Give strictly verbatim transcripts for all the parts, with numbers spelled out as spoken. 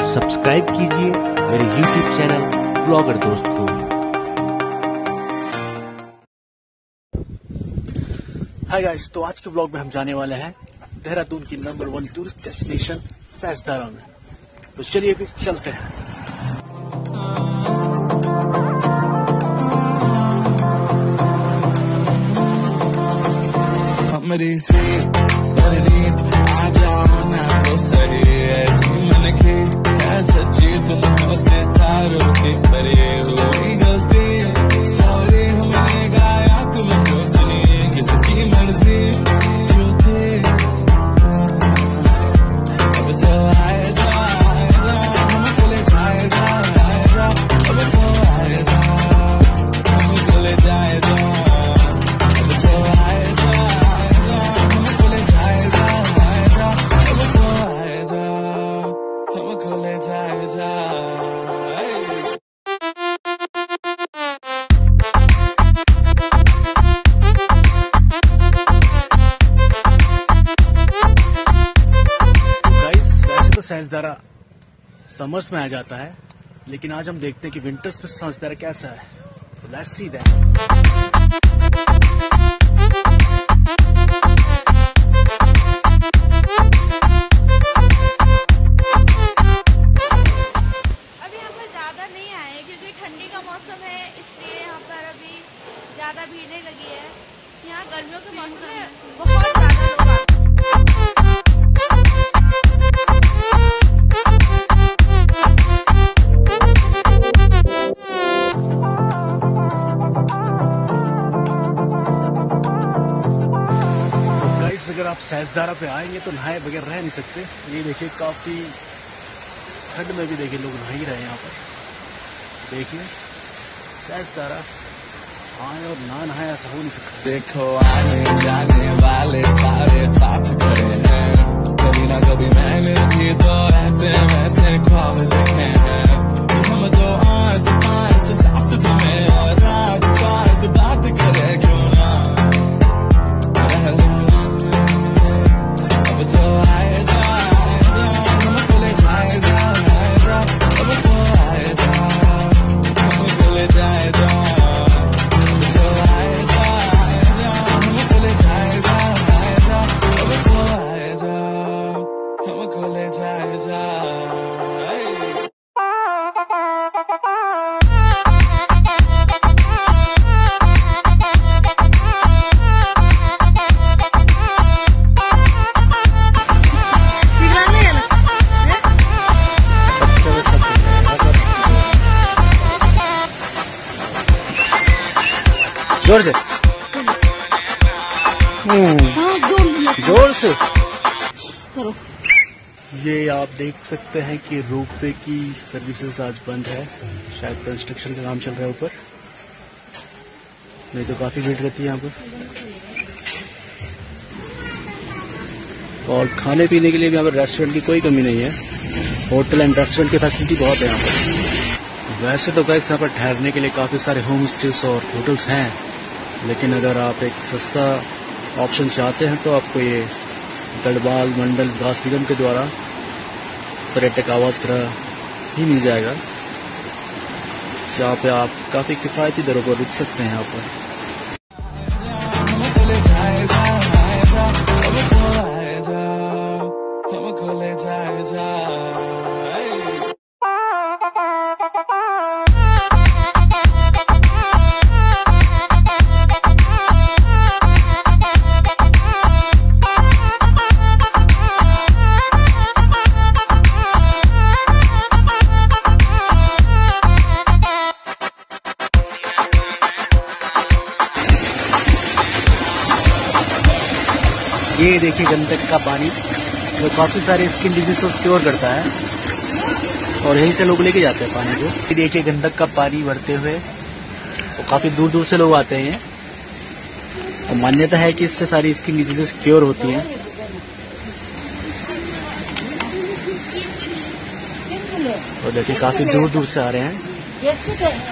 Subscribe कीजिए मेरे YouTube channel blogger दोस्त को। हाय गाइस, तो आज के ब्लॉग में हम जाने वाले हैं देहरादून की number one tourist destination Sahastradhara में। तो चलिए फिर चलते हैं। मेरी सीट परिणीत आ जाओ ना तो सही, ऐसी मन की है सच्ची तुम सितारों की परी हुई गलती। सॉरी हमने गाया तुम क्यों सुनी, किसकी मर्जी जो थी। अब तो आए जा आए जा हमको ले जाए जा आए जा, अब तो आए जा हमको ले जाए जा। सहस्त्रधारा समर्स में आ जाता है, लेकिन आज हम देखते हैं कि विंटर्स में सहस्त्रधारा कैसा है। तो लेट्स सी दैट। अभी हम लोग ज्यादा नहीं आए क्योंकि ठंडी का मौसम है, इसलिए यहाँ पर अभी ज्यादा भीड़ नहीं लगी है। यहाँ गर्मियों के मौसम में बहुत ज्यादा लोग आते हैं। अगर आप सहस्त्रधारा पे आएंगे तो नहाए बगैर रह नहीं सकते। ये देखिए, काफी ठंड में भी देखिए लोग नहा ही रहे हैं यहाँ पर। देखिए सहस्त्रधारा आए और ना नहाए ऐसा हो नहीं सकता। देखो आने जाने वाले सारे साथ खड़े हैं, कभी ना कभी मैंने भी तो ऐसे वैसे ख्वाब देखे हैं। हम तो आस पास सास तुम्हें और रात साथ बात करे क्यों ना। जोर से जोर से करो। ये आप देख सकते हैं कि रोपवे की सर्विसेज आज बंद है, शायद कंस्ट्रक्शन का काम चल रहा है ऊपर, नहीं तो काफी भीड़ रहती है यहाँ पर। और खाने पीने के लिए भी यहाँ पर रेस्टोरेंट की कोई कमी नहीं है। होटल एंड रेस्टोरेंट की फैसिलिटी बहुत है यहाँ पर। वैसे तो गाइस यहाँ पर ठहरने के लिए काफी सारे होम स्टेज और होटल्स हैं, लेकिन अगर आप एक सस्ता ऑप्शन चाहते हैं तो आपको ये गढ़वाल मंडल विकास निगम के द्वारा पर्यटक आवास गृह ही मिल जाएगा, जहाँ पे आप काफी किफायती दरों पर रुक सकते हैं यहाँ पर। ये देखिए गंदक का पानी जो काफी सारे स्किन डिजीज को क्योर करता है, और यहीं से लोग लेके जाते हैं पानी को। ये देखिए गंदक का पानी भरते हुए, और काफी दूर दूर से लोग आते हैं। और मान्यता है कि इससे सारी स्किन डिजीजेस क्योर होती हैं। और देखिए काफी दूर दूर से आ रहे हैं।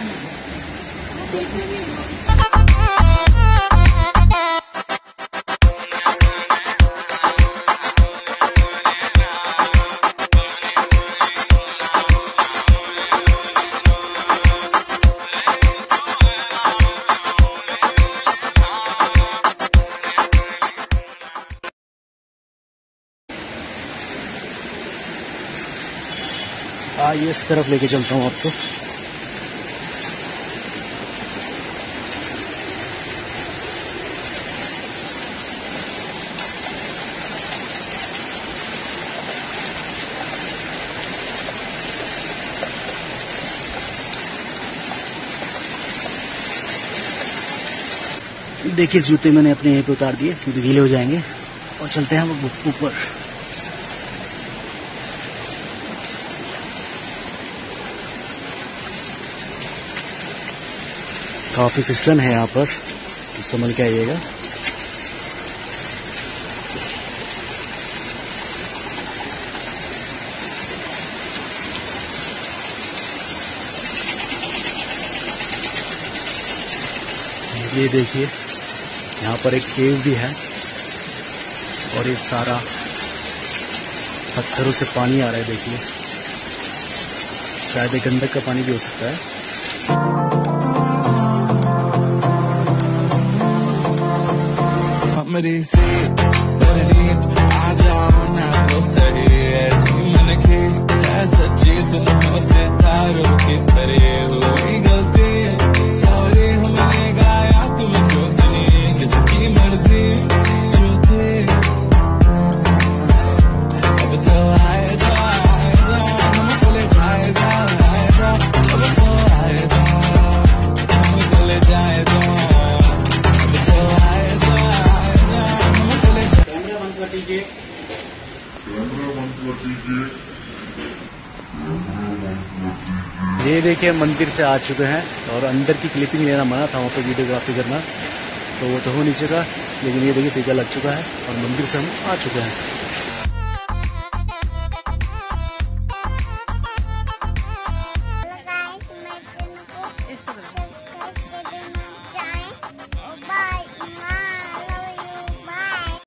आइए इस तरफ लेके चलता हूँ आपको। देखिए जूते मैंने अपने यहीं पे उतार दिए क्योंकि गीले हो जाएंगे, और चलते हैं हम ऊपर। काफी फिसलन है यहाँ पर, संभल के आइएगा। ये देखिए यहाँ पर एक केव भी है, और ये सारा पत्थरों से पानी आ रहा है। देखिए शायद एक गंडक का पानी भी हो सकता है। मेरी से परनीत आ जाओ ना तो सही, ऐसी मन की है सच्ची तुम सितारों की परे हुई गलती, सॉरी हमने गाया तुम्हें क्यों सुनी, किसकी मर्जी जो थे अब तो आए जा आए जा हमको ले जाए जा आए जा, अब तो आए जा हमको ले जाए जा, अब तो आए जा ये देखिए मंदिर से आ चुके हैं, और अंदर की क्लिपिंग लेना मना था, वहाँ पे वीडियोग्राफी करना, तो वो तो हो नहीं चुका। लेकिन ये देखिए टीका लग चुका है और मंदिर से हम आ चुके हैं।